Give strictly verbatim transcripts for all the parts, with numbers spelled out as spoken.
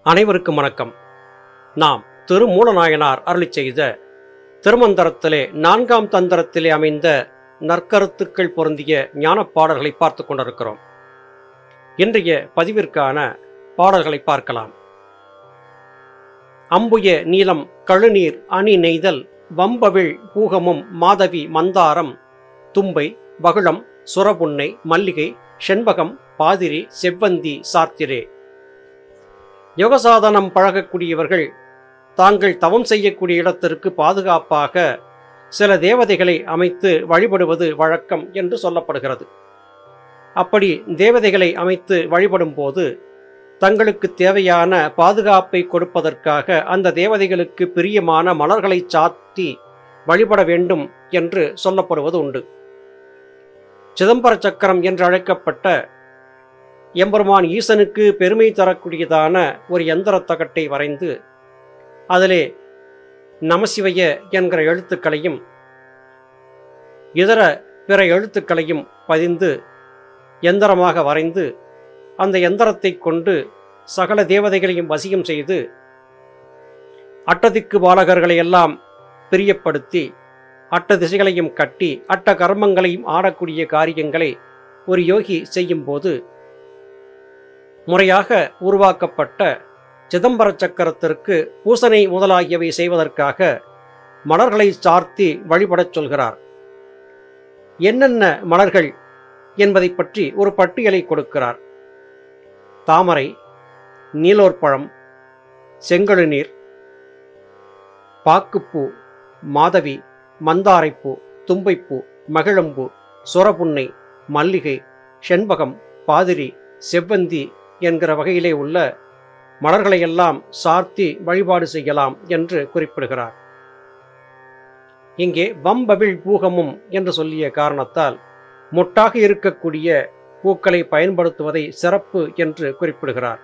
அனைவருக்கும் வணக்கம். நாம் திருமூலநாயனார் அருளிச் செய்த திருமந்திரத்திலே நான்காம் தந்திரத்திலே அமைந்த நற்கருத்துக்கள் பொருந்திய ஞானப் பாடல்களை பார்த்து கொண்டிருக்கிறோம். இன்றைய பதிவிற்கான பாடல்களை பார்க்கலாம். அம்புய நீலம் கழுநீர் அணி நெய்தல் வம்பவிழ் பூகமும் மாதவி மந்தாரம் தும்பை வகுளம் சுரபுன்னை மல்லிகை செண்பகம் பாதிரி செவ்வந்தி சாத்திரே. யோகசாதனம் பழகக்கூடியவர்கள் தாங்கள் தவம் செய்யக்கூடிய இடத்திற்கு பாதுகாப்பாக சில தேவதைகளை அமைத்து வழிபடுவது வழக்கம் என்று சொல்லப்படுகிறது. அப்படி தேவதைகளை அமைத்து வழிபடும் போது தங்களுக்கு தேவையான பாதுகாப்பை கொடுப்பதற்காக அந்த தேவதைகளுக்கு பிரியமான மலர்களை சாத்தி வழிபட வேண்டும் என்று சொல்லப்படுவது உண்டு. சிதம்பர சக்கரம் என்று அழைக்கப்பட்ட எம்பெருமான் ஈசனுக்கு பெருமை தரக்கூடியதான ஒரு எந்திர தகட்டை வரைந்து அதிலே நமசிவய என்கிற எழுத்துக்களையும் இதர பிற எழுத்துக்களையும் பதிந்து எந்திரமாக வரைந்து அந்த எந்திரத்தை கொண்டு சகல தேவதைகளையும் வசியம் செய்து அட்டதிக்கு பாலகர்களை எல்லாம் பிரியப்படுத்தி அட்ட திசைகளையும் கட்டி அட்ட கர்மங்களையும் ஆடக்கூடிய காரியங்களை ஒரு யோகி செய்யும் போது முறையாக உருவாக்கப்பட்ட சிதம்பர சக்கரத்திற்கு பூசனை முதலாகியவை செய்வதற்காக மலர்களை சார்த்தி வழிபடச் சொல்கிறார். என்னென்ன மலர்கள் என்பதை பற்றி ஒரு பட்டியலை கொடுக்கிறார். தாமரை, நீலோற்பழம், செங்கழுநீர், பாக்குப்பூ, மாதவி, மந்தாரைப்பூ, தும்பைப்பூ, மகிழம்பூ, சுரபுன்னை, மல்லிகை, செண்பகம், பாதிரி, செவ்வந்தி என்கிற வகையிலே உள்ள மலர்களையெல்லாம் சார்த்தி வழிபாடு செய்யலாம் என்று குறிப்பிடுகிறார். இங்கே வம்பவிழ் பூகமும் என்று சொல்லிய காரணத்தால் மொட்டாக இருக்கக்கூடிய பூக்களை பயன்படுத்துவதை சிறப்பு என்று குறிப்பிடுகிறார்.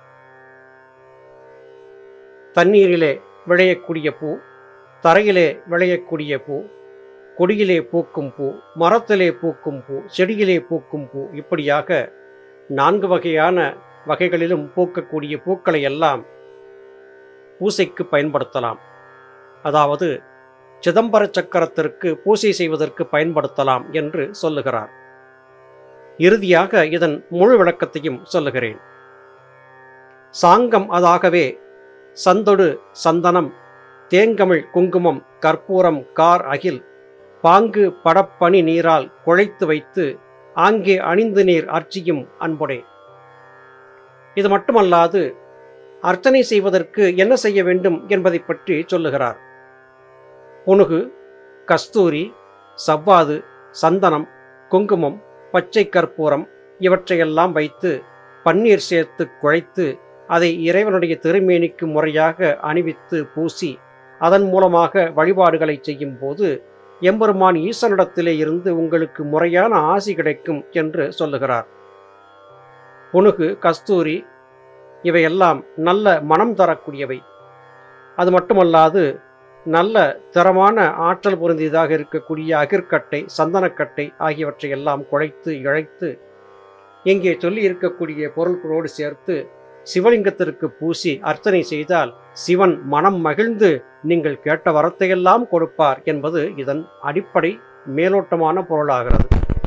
தண்ணீரிலே விளையக்கூடிய பூ, தரையிலே விளையக்கூடிய பூ, கொடியிலே பூக்கும் பூ, மரத்திலே பூக்கும் பூ, செடியிலே பூக்கும் பூ, இப்படியாக நான்கு வகையான வகைகளிலும் பூக்கக்கூடிய பூக்களை எல்லாம் பூசைக்கு பயன்படுத்தலாம். அதாவது சிதம்பர சக்கரத்திற்கு பூசை செய்வதற்கு பயன்படுத்தலாம் என்று சொல்லுகிறார். இறுதியாக இதன் முழு விளக்கத்தையும் சொல்லுகிறேன். சாங்கம் அதாகவே சந்தொடு சந்தனம் தேங்கமிழ் குங்குமம் கற்பூரம் கார் அகில் பாங்கு படப்பனி நீரால் குழைத்து வைத்து ஆங்கே அணிந்து நீர் அர்ச்சியும் அன்புடே. இது மட்டுமல்லாது அர்ச்சனை செய்வதற்கு என்ன செய்ய வேண்டும் என்பதை பற்றி சொல்லுகிறார். புனுகு, கஸ்தூரி, சவ்வாது, சந்தனம், குங்குமம், பச்சை கற்பூரம் இவற்றையெல்லாம் வைத்து பன்னீர் சேர்த்து குழைத்து அதை இறைவனுடைய திருமேனிக்கு முறையாக அணிவித்து பூசி அதன் மூலமாக வழிபாடுகளை செய்யும் போது எம்பெருமான் ஈசனிடத்திலே இருந்து உங்களுக்கு முறையான ஆசி கிடைக்கும் என்று சொல்லுகிறார். புனுகு, கஸ்தூரி இவையெல்லாம் நல்ல மனம் தரக்கூடியவை. அது மட்டுமல்லாது நல்ல தரமான ஆற்றல் பொருந்தியதாக இருக்கக்கூடிய அகிர்கட்டை, சந்தனக்கட்டை ஆகியவற்றையெல்லாம் குழைத்து இழைத்து இங்கே சொல்லி இருக்கக்கூடிய பொருட்களோடு சேர்த்து சிவலிங்கத்திற்கு பூசி அர்ச்சனை செய்தால் சிவன் மனம் மகிழ்ந்து நீங்கள் கேட்ட வரத்தையெல்லாம் கொடுப்பார் என்பது இதன் அடிப்படை மேலோட்டமான பொருளாகிறது.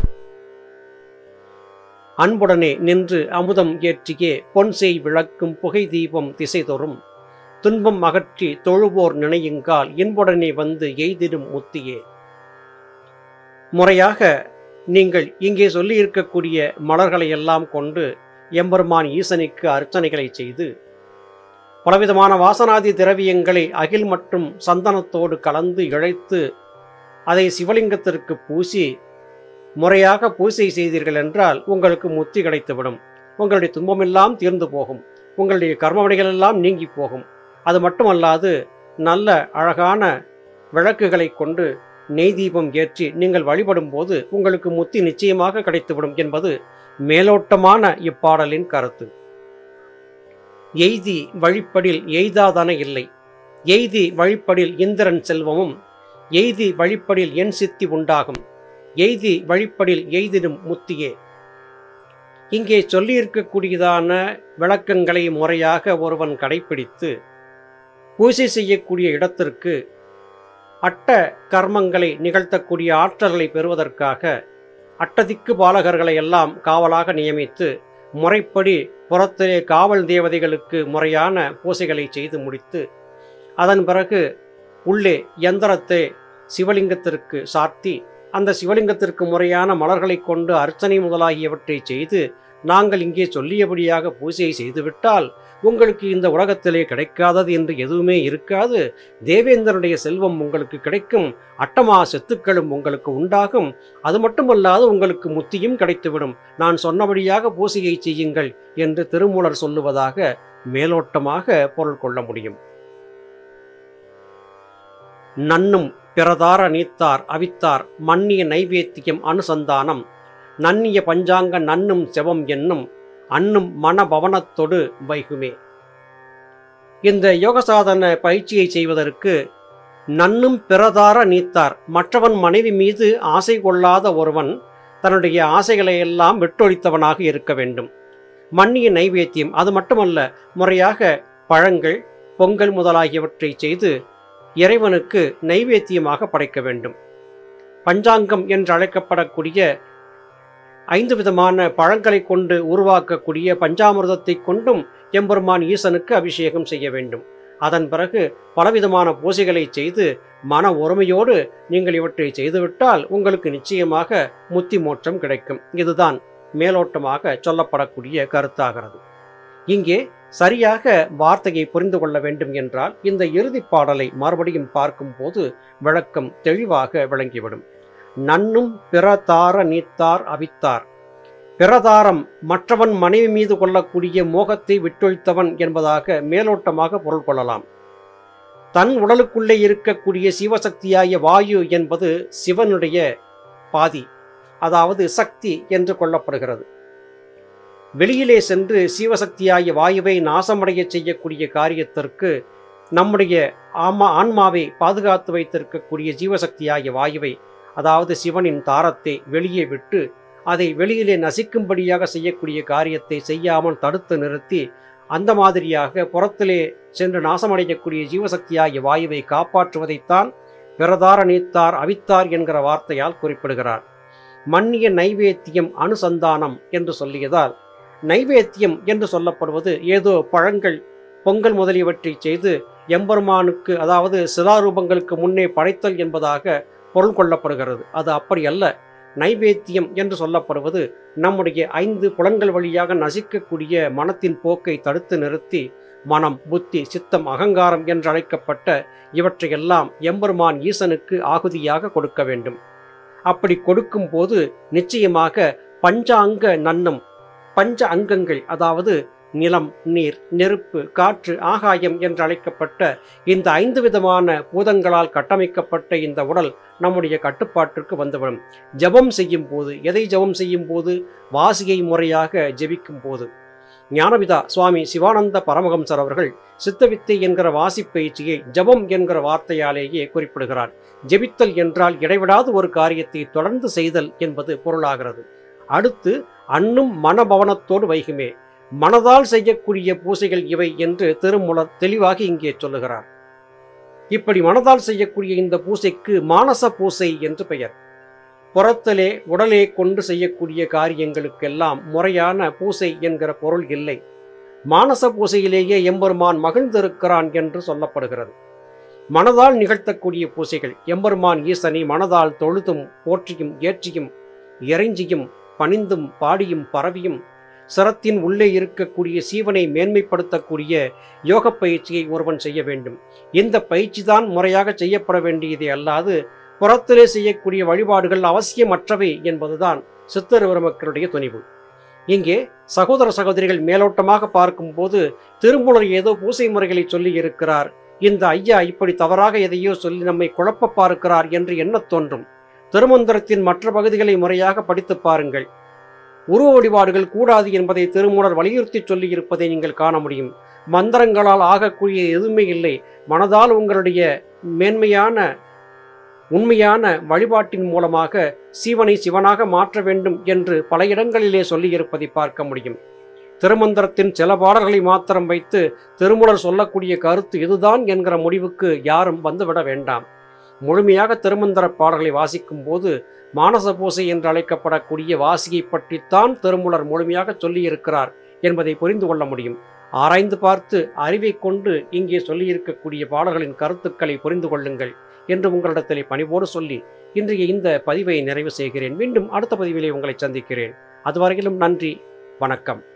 அன்புடனே நின்று அமுதம் ஏற்றியே பொன்செய் விளக்கும் புகை தீபம் திசை தோறும் துன்பம் அகற்றி தொழுவோர் நினையுங்கால் இன்புடனே வந்து எய்திடும் முத்தியே. முறையாக நீங்கள் இங்கே சொல்லி இருக்கக்கூடிய மலர்களை எல்லாம் கொண்டு எம்பெருமான் ஈசனுக்கு அர்ச்சனைகளை செய்து பலவிதமான வாசனாதி திரவியங்களை அகில் மற்றும் சந்தனத்தோடு கலந்து இழைத்து அதை சிவலிங்கத்திற்கு பூசி முறையாக பூசை செய்தீர்கள் என்றால் உங்களுக்கு முத்தி கிடைத்துவிடும். உங்களுடைய துன்பமெல்லாம் தீர்ந்து போகும். உங்களுடைய கர்மவினைகள் எல்லாம் நீங்கி போகும். அது மட்டுமல்லாது நல்ல அழகான விளக்குகளை கொண்டு நெய் தீபம் ஏற்றி நீங்கள் வழிபடும் போது உங்களுக்கு முத்தி நிச்சயமாக கிடைத்துவிடும் என்பது மேலோட்டமான இப்பாடலின் கருத்து. எய்தி வழிப்படில் எய்தாதன இல்லை, எய்தி வழிப்படில் இந்திரன் செல்வமும், எய்தி வழிப்படில் என் சித்தி உண்டாகும், எய்தி வழிப்படில் எய்திடும் முத்தியே. இங்கே சொல்லியிருக்கக்கூடியதான விளக்கங்களை முறையாக ஒருவன் கடைப்பிடித்து பூஜை செய்யக்கூடிய இடத்திற்கு அட்ட கர்மங்களை நிகழ்த்தக்கூடிய ஆற்றல்களை பெறுவதற்காக அட்டதிக்கு பாலகர்களை எல்லாம் காவலாக நியமித்து முறைப்படி புறத்திலே காவல் தேவதைகளுக்கு முறையான பூசைகளை செய்து முடித்து அதன் பிறகு உள்ளே யந்திரத்தை சிவலிங்கத்திற்கு சார்த்தி அந்த சிவலிங்கத்திற்கு முறையான மலர்களை கொண்டு அர்ச்சனை முதலாகியவற்றை செய்து நாங்கள் இங்கே சொல்லியபடியாக பூஜையை செய்துவிட்டால் உங்களுக்கு இந்த உலகத்திலே கிடைக்காதது என்று எதுவுமே இருக்காது. தேவேந்திரனுடைய செல்வம் உங்களுக்கு கிடைக்கும், அட்டமா செத்துக்களும் உங்களுக்கு உண்டாகும், அது மட்டுமல்லாது உங்களுக்கு முத்தியும் கிடைத்துவிடும், நான் சொன்னபடியாக பூஜையை செய்யுங்கள் என்று திருமூலர் சொல்லுவதாக மேலோட்டமாக பொருள் கொள்ள முடியும். நன்னும் பிறதார நீத்தார் அவித்தார் மன்னிய நைவேத்தியம் அனுசந்தானம் நன்னிய பஞ்சாங்க நன்னும் செவம் என்னும் அன்னும் மனபவனத்தொடு வைகுமே. இந்த யோக சாதன பயிற்சியை செய்வதற்கு நன்னும் பிறதார நீத்தார், மற்றவன் மனைவி மீது ஆசை கொள்ளாத ஒருவன் தன்னுடைய ஆசைகளை எல்லாம் விட்டொழித்தவனாக இருக்க வேண்டும். மன்னிய நைவேத்தியம், அது மட்டுமல்ல, முறையாக பழங்கள் பொங்கல் முதலாகியவற்றை செய்து இறைவனுக்கு நைவேத்தியமாக படைக்க வேண்டும். பஞ்சாங்கம் என்று அழைக்கப்படக்கூடிய ஐந்து விதமான பழங்களை கொண்டு உருவாக்கக்கூடிய பஞ்சாமிர்தத்தை கொண்டும் எம்பெருமான் ஈசனுக்கு அபிஷேகம் செய்ய வேண்டும். அதன் பிறகு பலவிதமான பூஜைகளை செய்து மன ஒருமையோடு நீங்கள் இவற்றை செய்துவிட்டால் உங்களுக்கு நிச்சயமாக முத்தி மோட்சம் கிடைக்கும். இதுதான் மேலோட்டமாக சொல்லப்படக்கூடிய கருத்தாகிறது. இங்கே சரியாக வார்த்தையை புரிந்து கொள்ள வேண்டும் என்றால் இந்த இறுதி பாடலை மறுபடியும் பார்க்கும் போது விளக்கம் தெளிவாக விளங்கிவிடும். நன்னும் பிறதார நீத்தார் அவித்தார், பிறதாரம் மற்றவன் மனைவி மீது கொள்ளக்கூடிய மோகத்தை விட்டொழித்தவன் என்பதாக மேலோட்டமாக பொருள் கொள்ளலாம். தன் உடலுக்குள்ளே இருக்கக்கூடிய சிவசக்தியாய வாயு என்பது சிவனுடைய பாதி, அதாவது சக்தி என்று கொள்ளப்படுகிறது. வெளியிலே சென்று சிவசக்தியாய வாயுவை நாசமடைய செய்யக்கூடிய காரியத்திற்கு நம்முடைய ஆமா ஆன்மாவை பாதுகாத்து வைத்திருக்கக்கூடிய ஜீவசக்தியாகிய வாயுவை, அதாவது சிவனின் தாரத்தை வெளியே விட்டு அதை வெளியிலே நசிக்கும்படியாக செய்யக்கூடிய காரியத்தை செய்யாமல் தடுத்து நிறுத்தி அந்த மாதிரியாக புறத்திலே சென்று நாசமடையக்கூடிய ஜீவசக்தியாகிய வாயுவை காப்பாற்றுவதைத்தான் பிறதார நீத்தார் அவித்தார் என்கிற வார்த்தையால் குறிப்பிடுகிறார். மன்னிய நைவேத்தியம் அனுசந்தானம் என்று சொல்லியதால் நைவேத்தியம் என்று சொல்லப்படுவது ஏதோ பழங்கள் பொங்கல் முதலியவற்றை செய்து எம்பெருமானுக்கு, அதாவது சிலாரூபங்களுக்கு முன்னே படைத்தல் என்பதாக பொருள் கொள்ளப்படுகிறது. அது அப்படி அல்ல. நைவேத்தியம் என்று சொல்லப்படுவது நம்முடைய ஐந்து புலன்கள் வழியாக நசிக்கக்கூடிய மனத்தின் போக்கை தடுத்து நிறுத்தி மனம், புத்தி, சித்தம், அகங்காரம் என்று அழைக்கப்பட்ட இவற்றையெல்லாம் எம்பெருமான் ஈசனுக்கு ஆகுதியாக கொடுக்க வேண்டும். அப்படி கொடுக்கும் போது நிச்சயமாக பஞ்சாங்க நன்னும், பஞ்ச அங்கங்கள், அதாவது நிலம், நீர், நெருப்பு, காற்று, ஆகாயம் என்று அழைக்கப்பட்ட இந்த ஐந்து விதமான பூதங்களால் கட்டமைக்கப்பட்ட இந்த உடல் நம்முடைய கட்டுப்பாட்டிற்கு வந்துவிடும். ஜபம் செய்யும் போது, எதை ஜபம் செய்யும் போது? வாசியை முறையாக ஜெபிக்கும் போது. ஞானபிதா சுவாமி சிவானந்த பரமஹம்சர் அவர்கள் சித்தவித்தை என்கிற வாசிப்பயிற்சியை ஜபம் என்கிற வார்த்தையாலேயே குறிப்பிடுகிறார். ஜெபித்தல் என்றால் இடைவிடாத ஒரு காரியத்தை தொடர்ந்து செய்தல் என்பது பொருளாகிறது. அடுத்து அன்னும் மனபவனத்தோடு வைகுமே, மனதால் செய்யக்கூடிய பூசைகள் இவை என்று திருமூலர் தெளிவாக இங்கே சொல்லுகிறார். இப்படி மனதால் செய்யக்கூடிய இந்த பூசைக்கு மானச பூசை என்று பெயர். புறத்திலே உடலே கொண்டு செய்யக்கூடிய காரியங்களுக்கெல்லாம் முறையான பூசை என்கிற பொருள் இல்லை. மானச பூசையிலேயே எம்பெருமான் மகிழ்ந்திருக்கிறான் என்று சொல்லப்படுகிறது. மனதால் நிகழ்த்தக்கூடிய பூசைகள் எம்பெருமான் ஈசனை மனதால் தொழுதும் போற்றியும் ஏற்றியும் இறைஞ்சியும் பணிந்தும் பாடியும் பரவியும் சிரத்தின் உள்ளே இருக்கக்கூடிய சீவனை மேன்மைப்படுத்தக்கூடிய யோக பயிற்சியை ஒருவன் செய்ய வேண்டும். இந்த பயிற்சி தான் முறையாக செய்யப்பட வேண்டியதே அல்லாது புறத்திலே செய்யக்கூடிய வழிபாடுகள் அவசியமற்றவை என்பதுதான் சித்தர் பெருமக்களுடைய துணிவு. இங்கே சகோதர சகோதரிகள் மேலோட்டமாக பார்க்கும்போது திருமூலர் ஏதோ பூசை முறைகளை சொல்லி இருக்கிறார், இந்த ஐயா இப்படி தவறாக எதையோ சொல்லி நம்மை குழப்ப பார்க்கிறார் என்று எண்ணத் தோன்றும். திருமந்திரத்தின் மற்ற பகுதிகளை முறையாக படித்து பாருங்கள். உருவ வழிபாடுகள் கூடாது என்பதை திருமூலர் வலியுறுத்தி சொல்லி இருப்பதை நீங்கள் காண முடியும். மந்திரங்களால் ஆகக்கூடிய எதுவுமே இல்லை. மனதால் உங்களுடைய மேன்மையான உண்மையான வழிபாட்டின் மூலமாக சீவனை சிவனாக மாற்ற வேண்டும் என்று பல இடங்களிலே சொல்லியிருப்பதை பார்க்க முடியும். திருமந்திரத்தின் சில பாடல்களை மாத்திரம் வைத்து திருமூலர் சொல்லக்கூடிய கருத்து இதுதான் என்கிற முடிவுக்கு யாரும் வந்துவிட வேண்டாம். முழுமையாக திருமந்திர பாடல்களை வாசிக்கும் போது மானச பூசை என்று அழைக்கப்படக்கூடிய வாசியை பற்றித்தான் திருமூலர் முழுமையாக சொல்லியிருக்கிறார் என்பதை புரிந்து கொள்ள முடியும். ஆராய்ந்து பார்த்து அறிவை கொண்டு இங்கே சொல்லியிருக்கக்கூடிய பாடல்களின் கருத்துக்களை புரிந்து கொள்ளுங்கள் என்று உங்களிடத்திலே பணிவோடு சொல்லி இன்றைய இந்த பதிவை நிறைவு செய்கிறேன். மீண்டும் அடுத்த பதிவிலே உங்களை சந்திக்கிறேன். அதுவரையிலும் நன்றி, வணக்கம்.